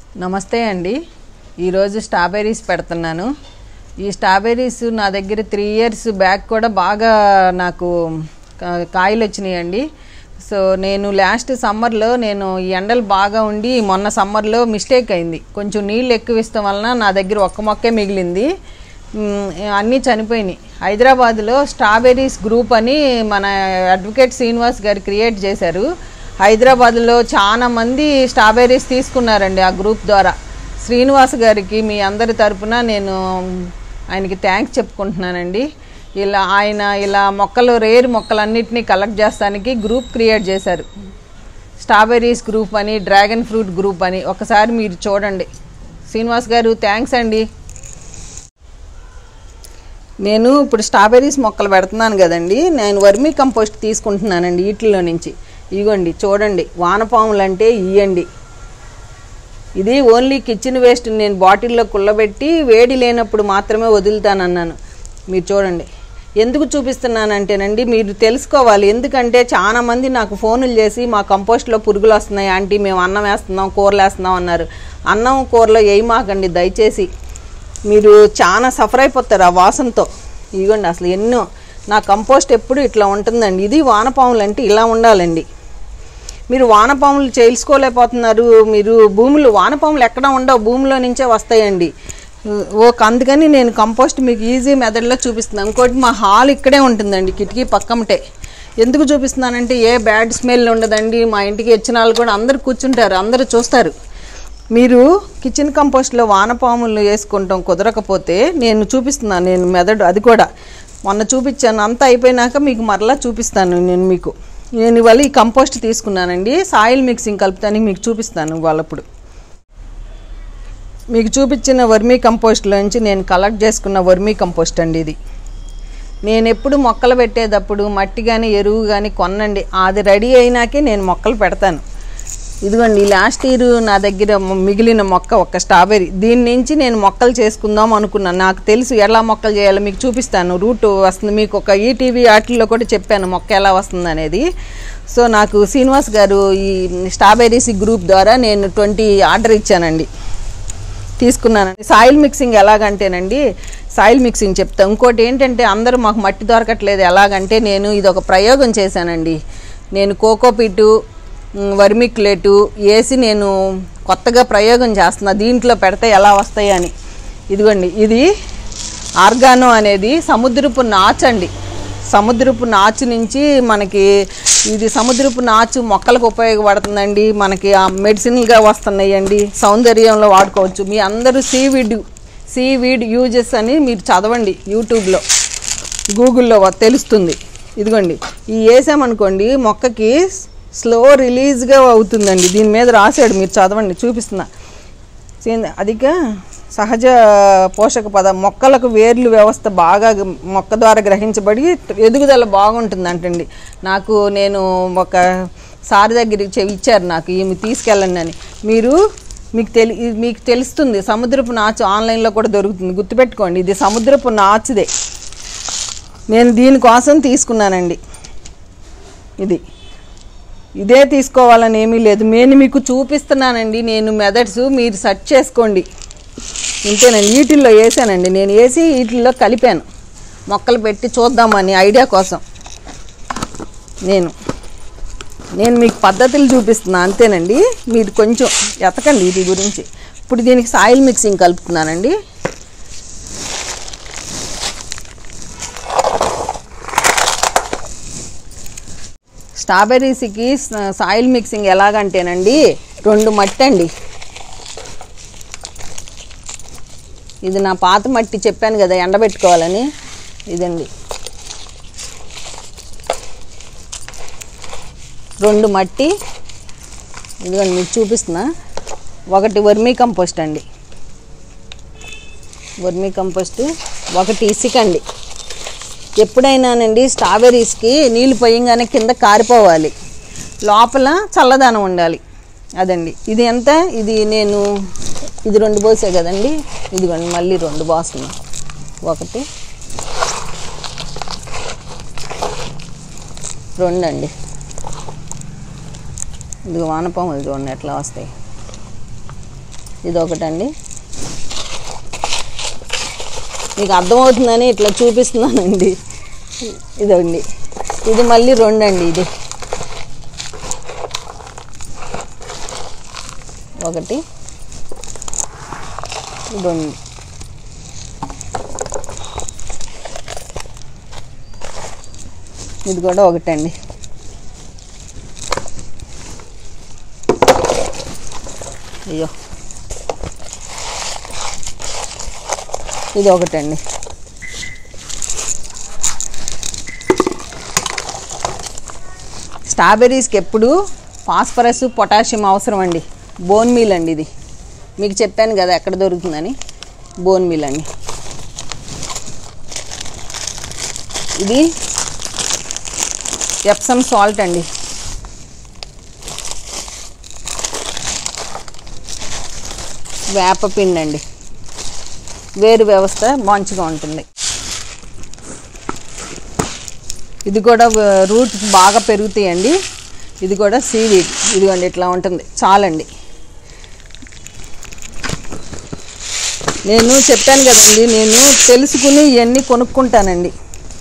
నమస్తే అండి. ఈరోజు స్ట్రాబెర్రీస్ పెడుతున్నాను. ఈ స్ట్రాబెర్రీస్ నా దగ్గర 3 years బ్యాక్ కూడా బాగా నాకు కాయలు వచ్చినాయండి. సో నేను లాస్ట్ సమ్మర్లో నేను ఈ ఎండలు బాగా ఉండి మొన్న సమ్మర్లో మిస్టేక్ అయింది. కొంచెం నీళ్ళు ఎక్కువ ఇస్తాం వలన నా దగ్గర ఒక్క మొక్కే మిగిలింది, అన్నీ చనిపోయినాయి. హైదరాబాద్లో స్ట్రాబెర్రీస్ గ్రూప్ అని మన అడ్వకేట్ శ్రీనివాస్ గారు క్రియేట్ చేశారు. హైదరాబాద్లో చాలా మంది స్ట్రాబెర్రీస్ తీసుకున్నారండి ఆ గ్రూప్ ద్వారా. శ్రీనివాస్ గారికి మీ అందరి తరపున నేను ఆయనకి థ్యాంక్స్ చెప్పుకుంటున్నానండి. ఇలా మొక్కలు రేర్ మొక్కలన్నింటినీ కలెక్ట్ చేస్తానికి గ్రూప్ క్రియేట్ చేశారు. స్ట్రాబెర్రీస్ గ్రూప్ అని, డ్రాగన్ ఫ్రూట్ గ్రూప్ అని. ఒకసారి మీరు చూడండి. శ్రీనివాస్ గారు థ్యాంక్స్ అండి. నేను ఇప్పుడు స్ట్రాబెర్రీస్ మొక్కలు పెడుతున్నాను కదండి, నేను వర్మీ కంపోస్ట్ తీసుకుంటున్నానండి వీటిల్లో నుంచి. ఇదిగోండి చూడండి, వానపాములు అంటే ఇవ్వండి. ఇది ఓన్లీ కిచెన్ వేస్ట్ నేను బాటిల్లో కుళ్ళబెట్టి వేడి లేనప్పుడు మాత్రమే వదులుతానన్నాను. మీరు చూడండి. ఎందుకు చూపిస్తున్నానంటేనండి మీరు తెలుసుకోవాలి. ఎందుకంటే చాలామంది నాకు ఫోన్లు చేసి మా కంపోస్ట్లో పురుగులు వస్తున్నాయి ఆంటీ, మేము అన్నం వేస్తున్నాం, కూరలు వేస్తున్నాం అన్నారు. అన్నం కూరలో వేయమాకండి దయచేసి, మీరు చాలా సఫర్ అయిపోతారు ఆ వాసనతో. ఇదిగోండి అసలు ఎన్నో నా కంపోస్ట్ ఎప్పుడు ఇట్లా ఉంటుందండి. ఇది వానపాములు అంటే ఇలా ఉండాలండి. మీరు వానపాములు చేల్చుకోలేకపోతున్నారు. మీరు భూములు వానపాములు ఎక్కడ ఉండవు, భూమిలో నుంచే వస్తాయండి. అందుకని నేను కంపోస్ట్ మీకు ఈజీ మెథడ్లో చూపిస్తున్నాను. ఇంకోటి మా హాల్ ఇక్కడే ఉంటుందండి, కిటికీ పక్కమటే. ఎందుకు చూపిస్తున్నానంటే ఏ బ్యాడ్ స్మెల్ ఉండదండి. మా ఇంటికి వచ్చిన వాళ్ళు కూడా అందరు కూర్చుంటారు, అందరూ చూస్తారు. మీరు కిచెన్ కంపోస్ట్లో వానపాములు వేసుకుంటాం కుదరకపోతే నేను చూపిస్తున్నాను, నేను మెథడ్ అది కూడా మొన్న చూపించాను. అంతా అయిపోయినాక మీకు మరలా చూపిస్తాను. నేను ఇవాళ ఈ కంపోస్ట్ తీసుకున్నానండి, సాయిల్ మిక్సింగ్ కలుపుతానికి మీకు చూపిస్తాను. వాళ్ళప్పుడు మీకు చూపించిన వర్మీ కంపోస్ట్లోంచి నేను కలెక్ట్ చేసుకున్న వర్మీ కంపోస్ట్ అండి ఇది. నేను ఎప్పుడు మొక్కలు పెట్టేటప్పుడు మట్టి కానీ ఎరువు కానీ కొనండి, అది రెడీ అయినాకే నేను మొక్కలు పెడతాను. ఇదిగోండి లాస్ట్ ఇయర్ నా దగ్గర మిగిలిన మొక్క ఒక స్ట్రాబెర్రీ, దీని నుంచి నేను మొక్కలు చేసుకుందాం అనుకున్నాను. నాకు తెలుసు ఎలా మొక్కలు చేయాలో, మీకు చూపిస్తాను. రూట్ వస్తుంది మీకు ఒక ఈటీవీ వాటిల్లో కూడా చెప్పాను మొక్క ఎలా వస్తుంది అనేది. సో నాకు శ్రీనివాస్ గారు ఈ స్ట్రాబెర్రీస్ గ్రూప్ ద్వారా నేను 20 ఆర్డర్ ఇచ్చానండి, తీసుకున్నానండి. సాయిల్ మిక్సింగ్ ఎలాగంటేనండి, సాయిల్ మిక్సింగ్ చెప్తాను. ఇంకోటి ఏంటంటే అందరూ మాకు మట్టి దొరకట్లేదు ఎలాగంటే, నేను ఇది ఒక ప్రయోగం చేశానండి. నేను కోకోపీటు, వర్మిక్లేటు వేసి నేను కొత్తగా ప్రయోగం చేస్తున్నా, దీంట్లో పెడితే ఎలా వస్తాయి అని. ఇదిగోండి ఇది ఆర్గానో అనేది సముద్రపు నాచు అండి. సముద్రపు నాచు నుంచి మనకి ఇది సముద్రపు నాచు మొక్కలకు ఉపయోగపడుతుందండి. మనకి మెడిసిన్గా వస్తున్నాయండి, సౌందర్యంలో వాడుకోవచ్చు. మీ అందరూ సీవీడ్ యూజెస్ అని మీరు చదవండి, యూట్యూబ్లో గూగుల్లో తెలుస్తుంది. ఇదిగోండి ఈ వేసామనుకోండి మొక్కకి స్లో రిలీజ్గా అవుతుందండి. దీని మీద రాశాడు, మీరు చదవండి, చూపిస్తున్నా. అధిక సహజ పోషక మొక్కలకు వేర్లు వ్యవస్థ బాగా మొక్క ద్వారా గ్రహించబడి ఎదుగుదల బాగుంటుందంటండి. నేను ఒక సార్ దగ్గరికి ఇచ్చారు నాకు, ఈమె తీసుకెళ్ళండి అని. మీకు తెలుస్తుంది. సముద్రపు నాచు ఆన్లైన్లో కూడా దొరుకుతుంది, గుర్తుపెట్టుకోండి. ఇది సముద్రపు నాచుదే. నేను దీనికోసం తీసుకున్నానండి. ఇదే తీసుకోవాలని ఏమీ లేదు, నేను మీకు చూపిస్తున్నానండి. నేను మెథడ్స్ మీరు సెర్చ్ చేసుకోండి. ఇంతేనండి. వీటిల్లో వేసానండి, నేను వేసి వీటిల్లో కలిపాను మొక్కలు పెట్టి చూద్దామని ఐడియా కోసం. నేను మీకు పద్ధతులు చూపిస్తున్నా అంతేనండి. మీరు కొంచెం ఎతకండి ఇది గురించి. ఇప్పుడు దీనికి సాయిల్ మిక్సింగ్ కలుపుతున్నానండి. స్ట్రాబెర్రీస్కి సాయిల్ మిక్సింగ్ ఎలాగంటేనండి, 2 మట్టి అండి. ఇది నా పాత మట్టి చెప్పాను కదా ఎండబెట్టుకోవాలని, ఇదండి 2 మట్టి. ఇదిగోండి మీకు చూపిస్తున్నా. 1 వర్మీ కంపోస్ట్ అండి, వర్మీ కంపోస్ట్. 1 ఇసుక అండి. ఎప్పుడైనానండి స్ట్రాబెర్రీస్కి నీళ్ళు పోయంగానే కింద కారిపోవాలి, లోపల చల్లదనం ఉండాలి, అదండి. ఇది ఎంత, ఇది 2 పోసే కదండి. ఇదిగోండి మళ్ళీ 2 పోస్తున్నా. 1 2 అండి. ఇది వానపాములు చూడండి ఎట్లా వస్తాయి. ఇదొకటండి. మీకు అర్థమవుతుందని ఇట్లా చూపిస్తున్నానండి. ఇదండి, ఇది మళ్ళీ 2 అండి. ఇది 1 2. ఇది కూడా 1 అండి. అయ్యో, ఇది 1 అండి. స్ట్రాబెర్రీస్కి ఎప్పుడు ఫాస్ఫరస్, పొటాషియం అవసరం అండి. బోన్ మీల్ అండి ఇది. మీకు చెప్పాను కదా ఎక్కడ దొరుకుతుందని. బోన్ మీల్ అండి. ఇది ఎప్సమ్ సాల్ట్ అండి. వేపపిండి అండి. వేరు వ్యవస్థ మంచిగా ఉంటుంది. ఇది కూడా రూట్స్ బాగా పెరుగుతాయండి. ఇది కూడా సీవీడ్. ఇదిగోండి ఇట్లా ఉంటుంది. చాలండి. నేను చెప్పాను కదండి, నేను తెలుసుకుని ఇవన్నీ కొనుక్కుంటానండి.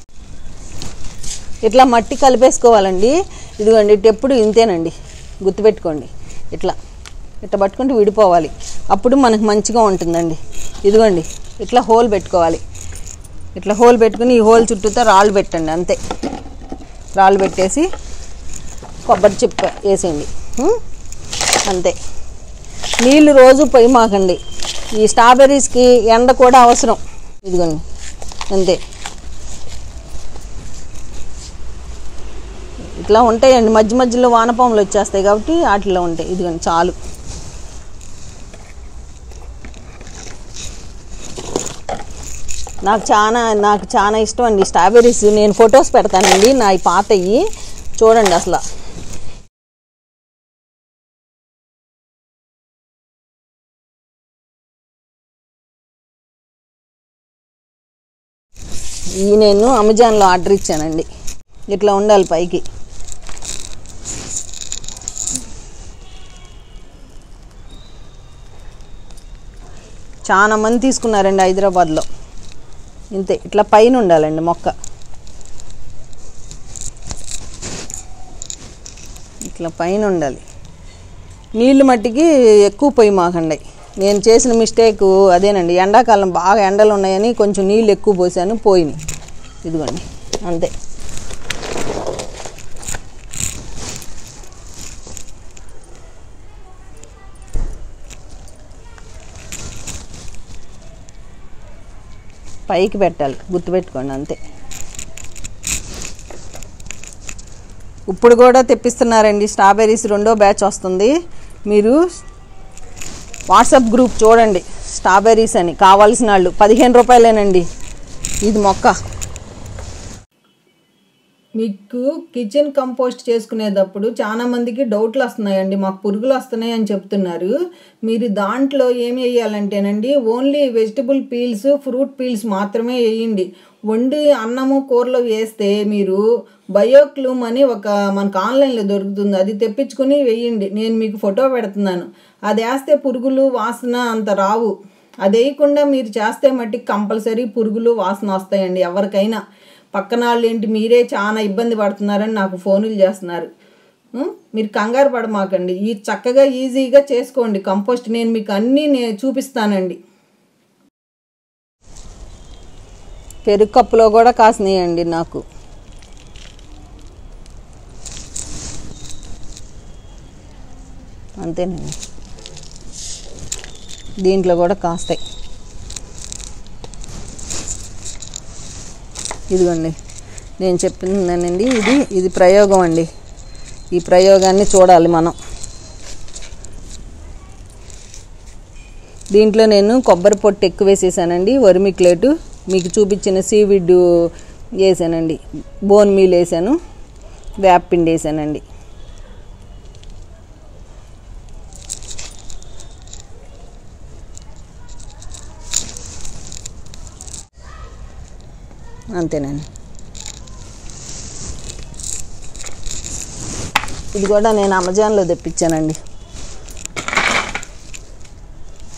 ఇట్లా మట్టి కలిపేసుకోవాలండి. ఇదిగోండి ఎప్పుడు ఇంతేనండి, గుర్తుపెట్టుకోండి. ఇట్లా పట్టుకుంటూ విడిపోవాలి. అప్పుడు మనకు మంచిగా ఉంటుందండి. ఇదిగోండి ఇట్లా హోల్ పెట్టుకోవాలి. ఇట్లా హోల్ పెట్టుకుని ఈ హోల్ చుట్టూతో రాళ్ళు పెట్టండి. అంతే, రాళ్ళు పెట్టేసి కొబ్బరి చిప్ప వేసేయండి. అంతే. నీళ్ళు రోజు పొయ్యి మాకండి. ఈ స్ట్రాబెర్రీస్కి ఎండ కూడా అవసరం. ఇదిగోండి అంతే. ఇట్లా ఉంటాయండి. మధ్య మధ్యలో వానపాములు వచ్చేస్తాయి కాబట్టి వాటిలో ఉంటాయి. ఇదిగోండి చాలు. నాకు చాలా ఇష్టం అండి స్ట్రాబెర్రీస్. నేను ఫొటోస్ పెడతానండి నా ఈ పాతవి. చూడండి అసలు. ఈ నేను అమెజాన్లో ఆర్డర్ ఇచ్చానండి. ఇట్లా ఉండాలి పైకి. చాలా మంది తీసుకున్నారండి హైదరాబాద్లో. ఇంతే, ఇట్లా పైన ఉండాలండి మొక్క. ఇట్లా పైన ఉండాలి. నీళ్ళు మట్టికి ఎక్కువ పొయ్యి మాకండి. నేను చేసిన మిస్టేక్ అదేనండి. ఎండాకాలం బాగా ఎండలు ఉన్నాయని కొంచెం నీళ్ళు ఎక్కువ పోసాను, పోయినాయి. ఇదిగోండి అంతే. పైకి పెట్టాలి, గుర్తుపెట్టుకోండి. అంతే. ఇప్పుడు కూడా తెప్పిస్తున్నారండి స్ట్రాబెర్రీస్. 2వ బ్యాచ్ వస్తుంది. మీరు వాట్సాప్ గ్రూప్ చూడండి. స్ట్రాబెర్రీస్ అని కావాల్సిన వాళ్ళు 15 రూపాయలేనండి ఇది మొక్క. మీకు కిచెన్ కంపోస్ట్ చేసుకునేటప్పుడు చాలా మందికి డౌట్లు వస్తున్నాయండి. మాకు పురుగులు వస్తున్నాయి అని చెప్తున్నారు. మీరు దాంట్లో ఏమి వేయాలంటేనండి, only vegetable peels, fruit peels మాత్రమే వేయండి. వండి అన్నము కూరలో వేస్తే మీరు బయోక్లూమ్ అని మనకు ఆన్లైన్లో దొరుకుతుంది, అది తెప్పించుకుని వేయండి. నేను మీకు ఫోటో పెడుతున్నాను. అది వేస్తే పురుగులు వాసన అంత రావు. అది వేయకుండా మీరు చేస్తే మట్టికి కంపల్సరీ పురుగులు వాసన వస్తాయండి ఎవరికైనా. పక్కన వాళ్ళు ఏంటి మీరే చాలా ఇబ్బంది పడుతున్నారని నాకు ఫోన్లు చేస్తున్నారు. మీరు కంగారు పడమాకండి. ఈ చక్కగా ఈజీగా చేసుకోండి కంపోస్ట్. నేను మీకు అన్నీ చూపిస్తానండి. పెరుగు కప్పులో కూడా కాసినాయండి నాకు. అంతేనండి. దీంట్లో కూడా కాస్తాయి. ఇదిగోండి నేను చెప్తున్నానండి. ఇది ప్రయోగం అండి. ఈ ప్రయోగాన్ని చూడాలి మనం. దీంట్లో నేను కొబ్బరి పొట్టు ఎక్కువ వేసేసానండి. వర్మిక్లేటు మీకు చూపించిన సీవిడ్ వేసానండి. బోన్ మీల్ వేసాను. వేపపిండి వేసానండి. అంతేనండి. ఇది కూడా నేను అమెజాన్లో తెప్పించానండి.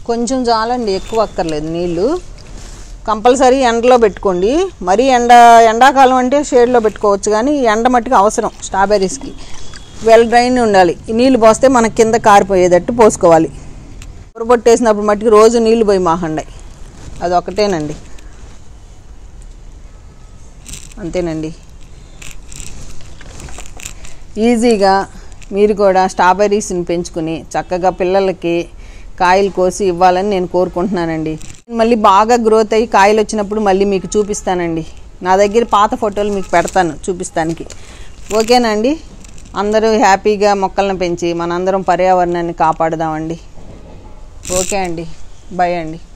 కొంచెం చాలండి, ఎక్కువ అక్కర్లేదు నీళ్ళు. కంపల్సరీ ఎండలో పెట్టుకోండి. మరీ ఎండాకాలం అంటే షేడ్లో పెట్టుకోవచ్చు, కానీ ఎండ మట్టుకు అవసరం స్ట్రాబెర్రీస్కి. వెల్ డ్రైన్ ఉండాలి. ఈ నీళ్ళు పోస్తే మనకి కింద కారిపోయేటట్టు పోసుకోవాలి. పొరబొట్టేసినప్పుడు మట్టుకు రోజు నీళ్లు పోయి మాకండి. అదొకటేనండి, అంతేనండి. ఈజీగా మీరు కూడా స్ట్రాబెర్రీస్ని పెంచుకుని చక్కగా పిల్లలకి కాయలు కోసి ఇవ్వాలని నేను కోరుకుంటున్నానండి. మళ్ళీ బాగా గ్రోత్ అయ్యి కాయలు వచ్చినప్పుడు మళ్ళీ మీకు చూపిస్తానండి. నా దగ్గర పాత ఫోటోలు మీకు పెడతాను చూపిస్తానికి. ఓకేనండి. అందరూ హ్యాపీగా మొక్కలను పెంచి మనందరం పర్యావరణాన్ని కాపాడుదామండి. ఓకే అండి, బై అండి.